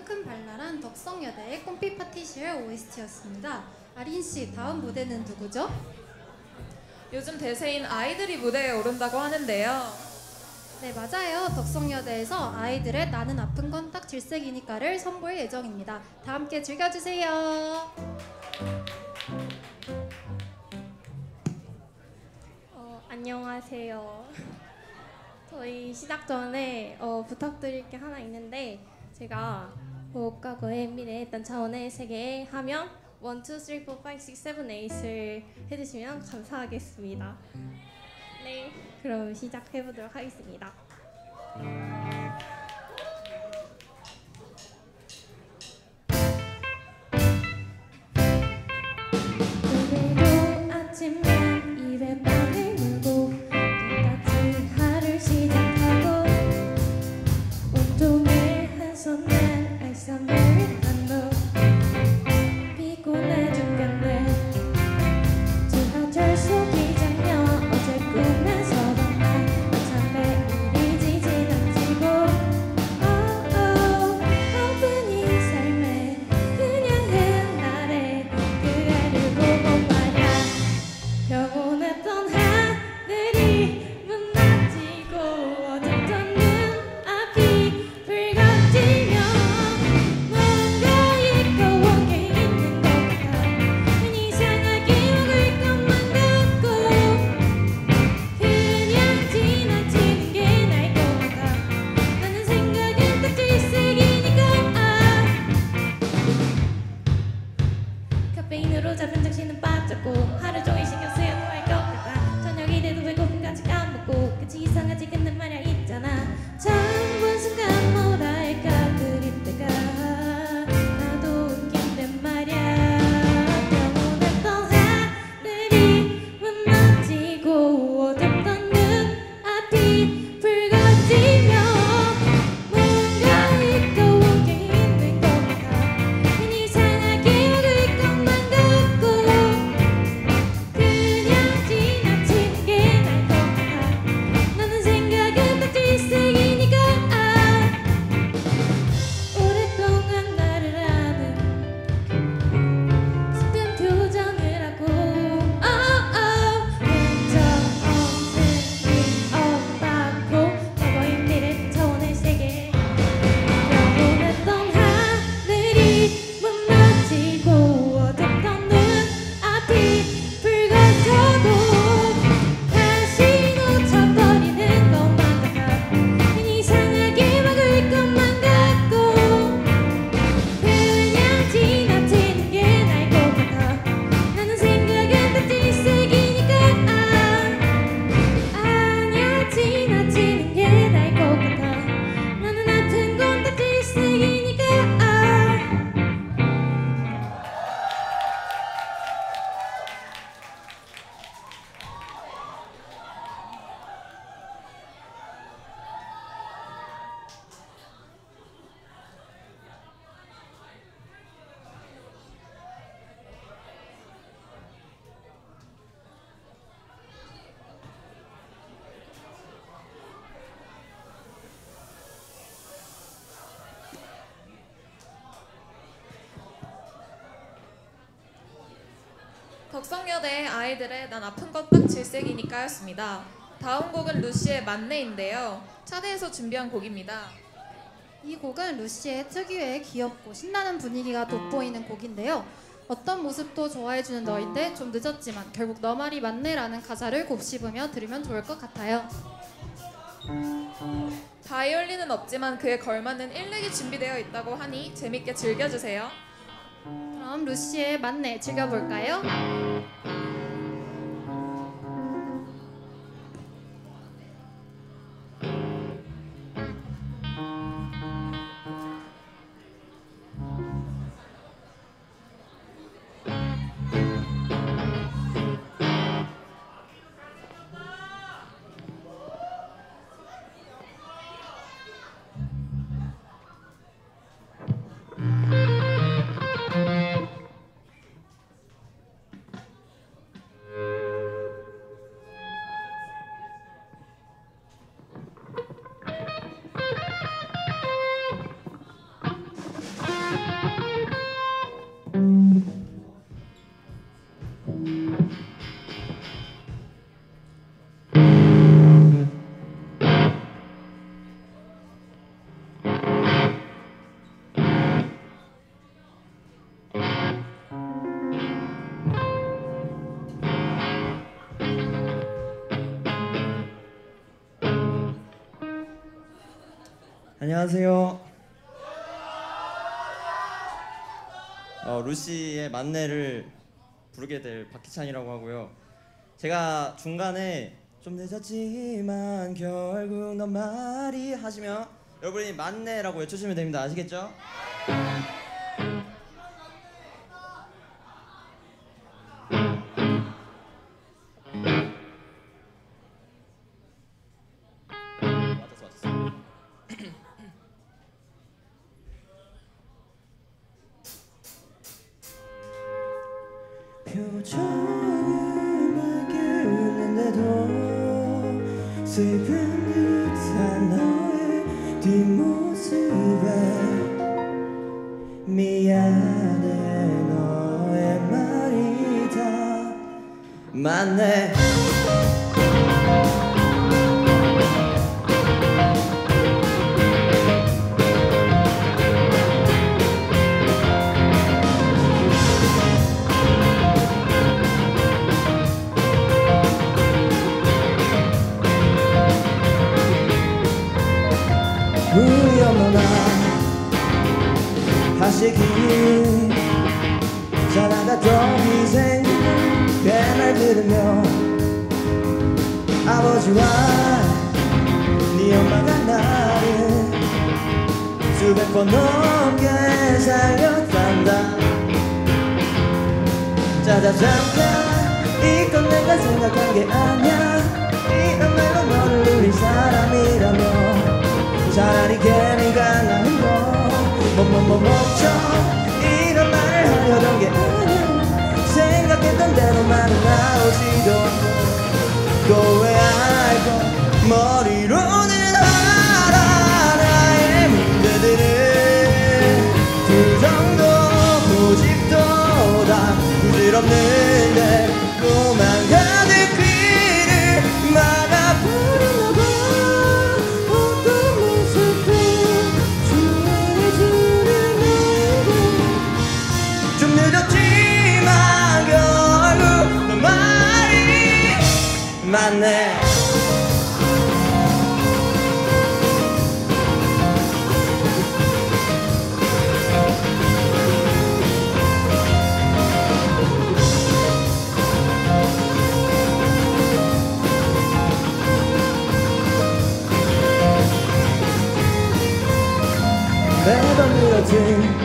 Speaker 6: 큰 발랄한 덕성여대의 꿈빛 파티시엘 OST였습니다. 아린 씨, 다음 무대는 누구죠?
Speaker 8: 요즘 대세인 아이들이 무대에 오른다고 하는데요.
Speaker 6: 네, 맞아요. 덕성여대에서 아이들의 나는 아픈 건 딱 질색이니까를 선보일 예정입니다. 다 함께 즐겨주세요.
Speaker 10: 안녕하세요. 저희 시작 전에 부탁드릴 게 하나 있는데 제가 과거의 미래에 있던 차원의 세계에 하면 1, 2, 3, 4, 5, 6, 7, 8을 해주시면 감사하겠습니다. 네, 그럼 시작해보도록 하겠습니다. 오늘도 아침엔 입에 빵을 물고 똑같이 하루 시작하고 온종일 한손엔 아이스 아메리카노 피곤해 죽겠네. 지하철 속이 장면 어제 꿈에서던 날 참 매일이 지나치고 바쁜 이 삶에 그냥 옛날에 그 애를 보고 말야 평온했던 하늘이 무너지고 어제던 눈앞이 붉어지며 뭔가 있고 게 있는 것 같아. 괜히 이상하게 먹을 것만 같고 그냥 지나치는 게 나을 것 같아. 나는 생각은 딱 질색이니까 카페인으로 잡은 정신은 빠졌고 하루 종일 신경 쓰여도 할 것 같아. 저녁이 돼도 배고픔까지 까먹고 끝이 이상하지 근데 말야 있잖아. 처음 본 순간 뭐랄까 그릴 때가 나도 웃긴데 말야. 평온했던 하늘이 무너지고 어둡던 눈앞이 붉어지며 뭔가 있고 게 있는 것 같아. 괜히 이상하게 먹을 것만 같고 그냥 지나치는 게 나을 것 같아. 나는 생각은 딱 질색이니까 오랫동안 나를 아는 슬픈 표정을 하고 혼자 없는 일 없다고 과거의 미래 차원의 세계 평온했던 하늘이 무너지고 어둡던 눈앞이 붉어져도 다시 놓쳐버리는 것만 같아. 괜히 이상하게 먹을 것만 같고 그냥 지나치는 게 나을 것 같아. 나는 생각은 딱 질색이니까 아니야 지나치는 게 나을 것 같아. 나는 아픈 건 딱 질색이니까
Speaker 8: 덕성여대 아이들의 난 아픈 건 딱 질색이니까였습니다. 다음 곡은 루시의 만내인데요. 차대에서 준비한 곡입니다.
Speaker 6: 이 곡은 루시의 특유의 귀엽고 신나는 분위기가 돋보이는 곡인데요. 어떤 모습도 좋아해주는 너인데 좀 늦었지만 결국 너 말이 맞네라는 가사를 곱씹으며 들으면 좋을 것 같아요.
Speaker 8: 바이올린은 없지만 그에 걸맞는 일렉이 준비되어 있다고 하니 재밌게 즐겨주세요.
Speaker 6: 그럼 루시의 맞네 즐겨볼까요?
Speaker 11: 안녕하세요. 루시의 만내를 부르게 될 박희찬이라고 하고요. 제가 중간에 좀 늦었지만 결국 넌 말이 하시면 여러분이 만내라고 외쳐주시면 됩니다. 아시겠죠? 표정은 맑게 웃는데도 슬픈 듯한 너의 뒷모습에 미안해 너의 말이 다 맞네. 우리 엄마가 하시길 자라갔던 희생 그 말 들으며 아버지와 네 엄마가 나를 수백 번 넘게 살렸단다. 자자 잠깐 이건 내가 생각한 게 아니야. 이런 말로 너를 울릴 사람이라면 차라리 개미가 나는 거 멈춰 이런 말을 하려던 게 아니야. 생각했던 대로 말은 나오지도 않고 또 왜 알고 머리로는 알아 나의 문제들을 그 정도 고집도 다 부질없는데 또만 가득 귀를 막아버리나 봐. 맞네. 매번 이렇듯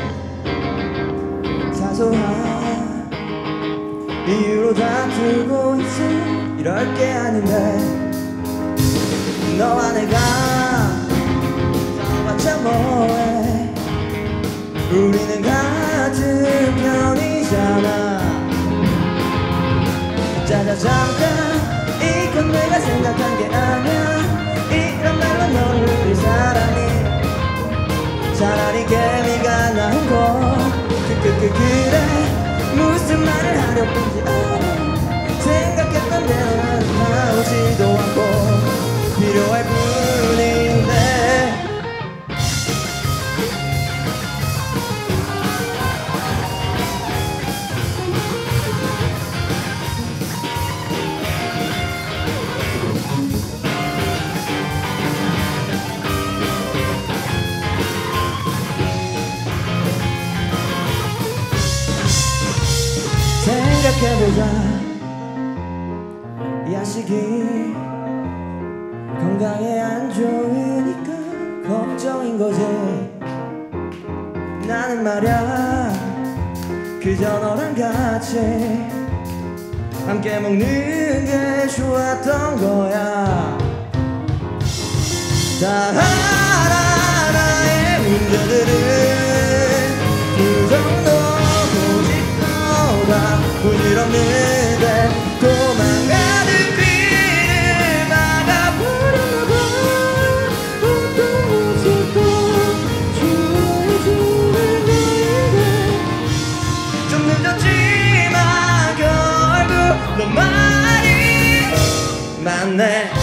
Speaker 11: 사소한 이유로 다투고 있어. 이럴 게 아닌데 너와 내가 싸워봤자 뭐해. 우리는 같은 편이잖아. 자자 잠깐 이건 내가 생각한 게 아니야. 이런 말로 너를 울릴 사람이 차라리 개미가 나은 거 그래 무슨 말을 하려 건지 알아. 생각했던 대로는 나오지도 않고 필요할 뿐인데 생각해보자. 야식이 건강에 안 좋으니까 걱정인 거지. 나는 말야 그저 너랑 같이 함께 먹는 게 좋았던 거야. 다 알아 나의 문제들은 그 정도 고집도 다 부질없는데 또만 가득 귀를 막아버리나 봐. 어떤 모습도 좋아해주는 너에게 좀 늦었지만 결국 너 말이 맞네.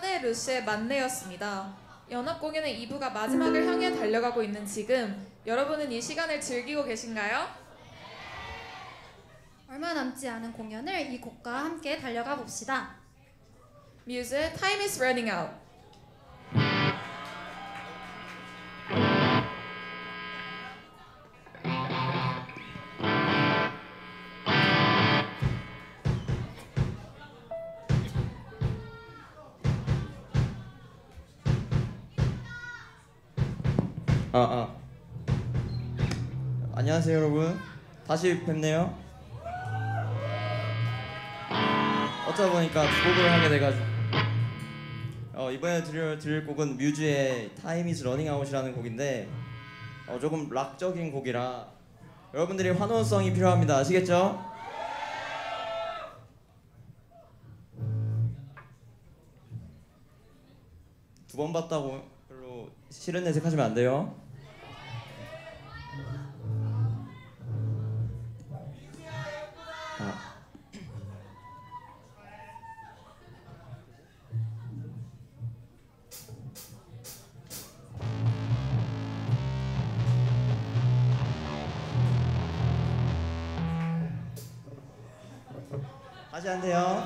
Speaker 8: 차대 루시의 만내였습니다. 연합 공연의 2부가 마지막을 향해 달려가고 있는 지금 여러분은 이 시간을 즐기고 계신가요?
Speaker 6: 얼마 남지 않은 공연을 이 곡과 함께 달려가 봅시다.
Speaker 8: 뮤즈의 Time is running out.
Speaker 11: 안녕하세요 여러분. 다시 뵙네요. 어쩌다 보니까 두 곡을 하게 돼가지고 이번에 들을 곡은 뮤즈의 Time is running out이라는 곡인데 조금 락적인 곡이라 여러분들이 환호성이 필요합니다. 아시겠죠? 두 번 봤다고 별로 싫은 내색 하시면 안 돼요. 다시 안 돼요.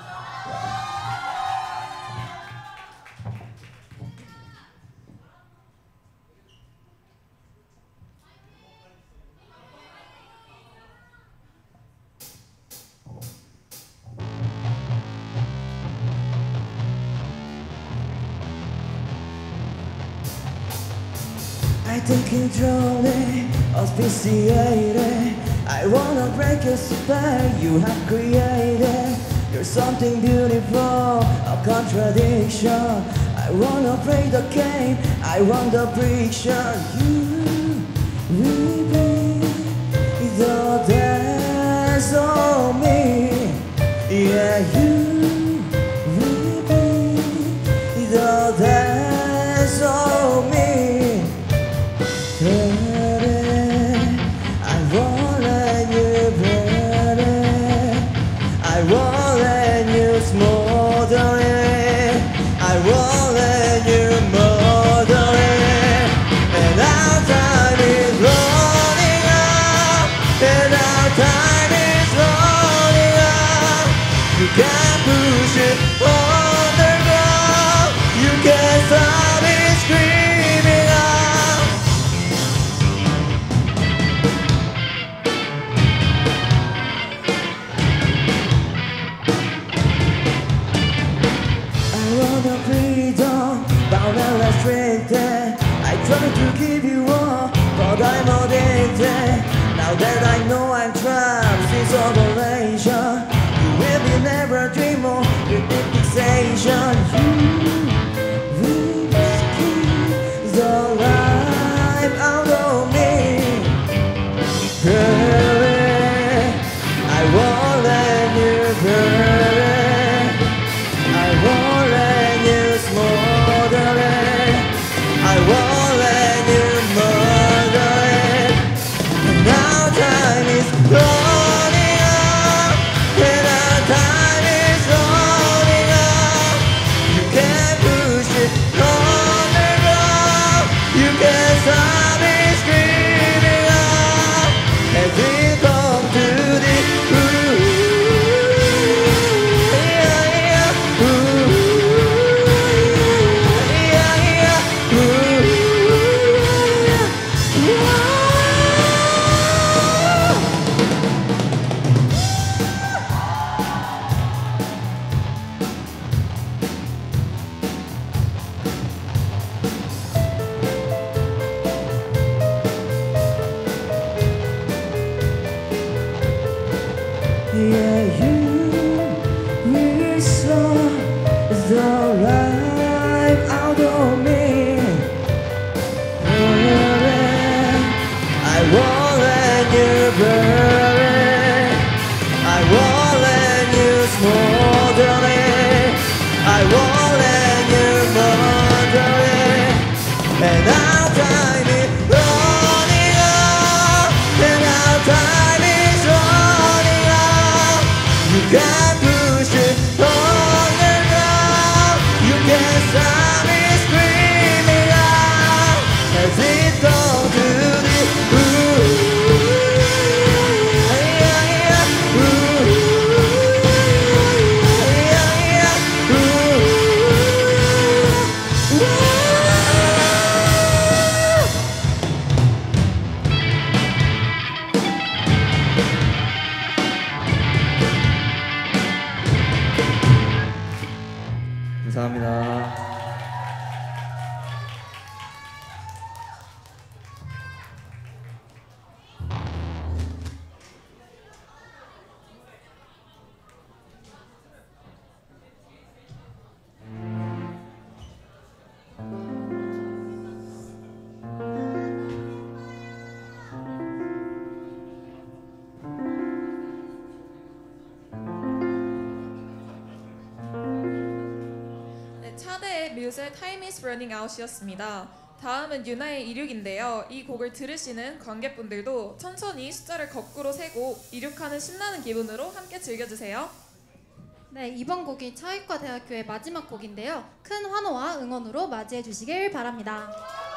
Speaker 12: I take control auspiciated. I wanna break your spell you have created. You're something beautiful, a contradiction. I wanna play the game, I want the friction. You will be the dance of me. Yeah, you will be the dance of me. I won't let you burn it. I won't let you smother it. I won't let you murder it. And our time is running out. And our time is running out. You can't push it underground. You can't stop it screaming out. Restricted. I try to give you all, but I'm addicted. Now that I know I'm trapped in isolation, you will be never dream of your deep fixation. You will squeeze the life out of me. Hurry, I won't let you hurry. I won't let you smother it. I won't let you murder it. And now time is running out. And our time is running out. You can't push it underground. You can't stop it screaming out. As we come to the yeah, you will suck the life out of me. I won't let you burn it. I won't let you smother it. I won't let you murder it. And our time is running out. And our time is running out. You can't push it underground. You
Speaker 11: 감사합니다.
Speaker 8: 차대의 뮤즈의 Time is Running Out이었습니다. 다음은 유나의 이륙인데요. 이 곡을 들으시는 관객분들도 천천히 숫자를 거꾸로 세고 이륙하는 신나는 기분으로 함께 즐겨주세요.
Speaker 6: 네, 이번 곡이 차이과 대학교의 마지막 곡인데요. 큰 환호와 응원으로 맞이해 주시길 바랍니다.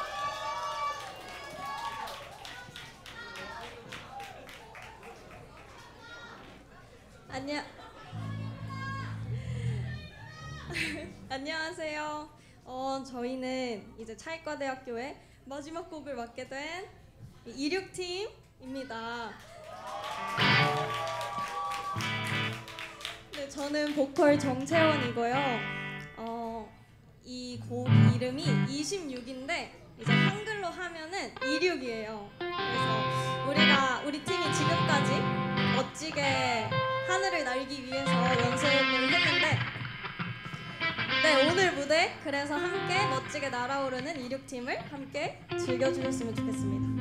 Speaker 10: 안녕하세요. 저희는 이제 차이과대학교의 마지막 곡을 맡게 된 이륙팀입니다. 네, 저는 보컬 정채원이고요. 이 곡 이름이 26인데 이제 한글로 하면은 이륙이에요. 그래서 우리 팀이 지금까지 멋지게 하늘을 날기 위해서 연습을 했는데 네, 오늘 무대 그래서 함께 멋지게 날아오르는 이륙팀을 함께 즐겨주셨으면 좋겠습니다.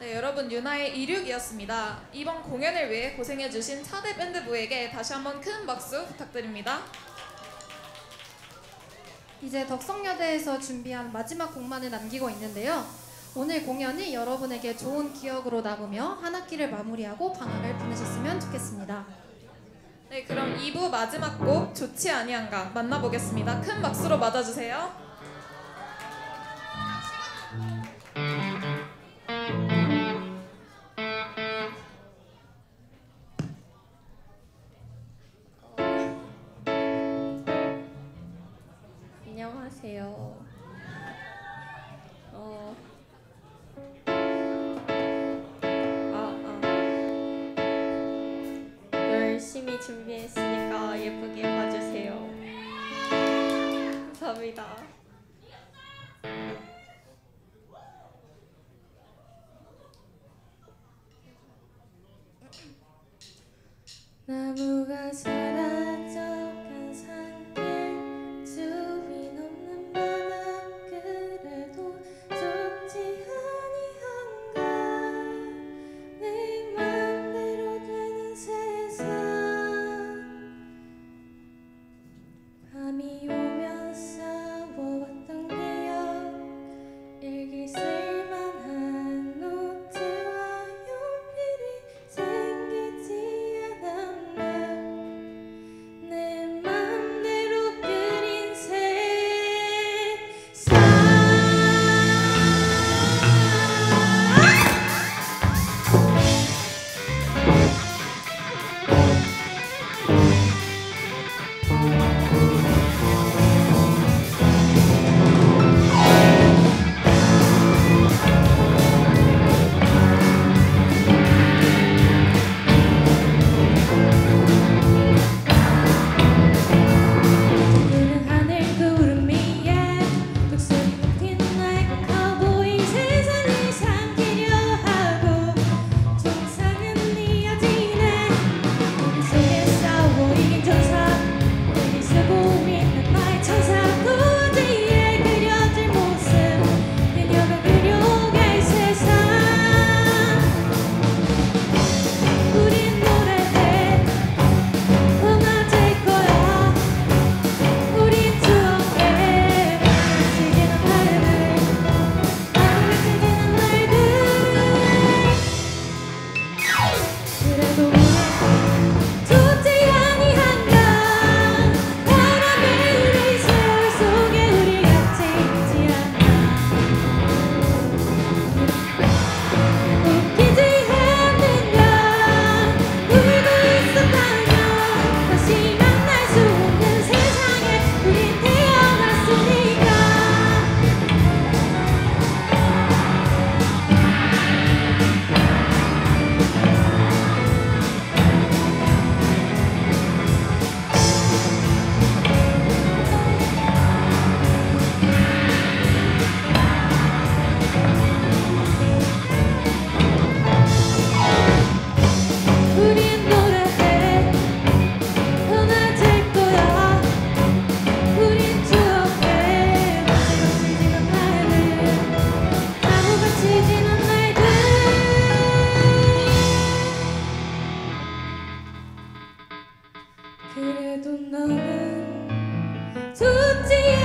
Speaker 8: 네, 여러분 유나의 이륙이었습니다. 이번 공연을 위해 고생해주신 차대 밴드부에게 다시 한번 큰 박수 부탁드립니다.
Speaker 6: 이제 덕성여대에서 준비한 마지막 곡만을 남기고 있는데요. 오늘 공연이 여러분에게 좋은 기억으로 남으며 한 학기를 마무리하고 방학을 보내셨으면 좋겠습니다.
Speaker 8: 네, 그럼 2부 마지막 곡 좋지 아니한가 만나보겠습니다. 큰 박수로 맞아주세요.
Speaker 10: 안녕하세요. 열심히 준비했으니까 예쁘게 봐주세요. 감사합니다. 나무가 사라져간 산길 주인 없는 바다 그래도 좋지 아니한가 내 맘대로 되는 세상 밤이 오면 싸워왔던 기억 일기 쓸만한 노트와 연필이 생기지 않았나 내 맘대로 그린 세상 푸른 하늘 구름 위에 독수리 높이 날고 카우보이 세상을 삼키려 하고 정상은 이어지네 우리 속에 싸워 이긴 전사 우리 쓰고 있는 나의 천사 그 뒤에 그려질 모습 그녀가 그려갈 세상 우린 노래해 떠나질 거야 우린 추억에 스치는 날들 나를 스치는 날들 그래도 우린 좋지 아니한가 바람에 우리 세월 속에 우리 같이 있지 않나 웃기지 않는가 울고 있었다면 다시 만날 수 없는 세상에 우린 태어났으니까 우린 노래해 떠나질 거야 우린 추억에 마지막이 지난 날들 나무같이 지난 날들 그래도 너는 좋지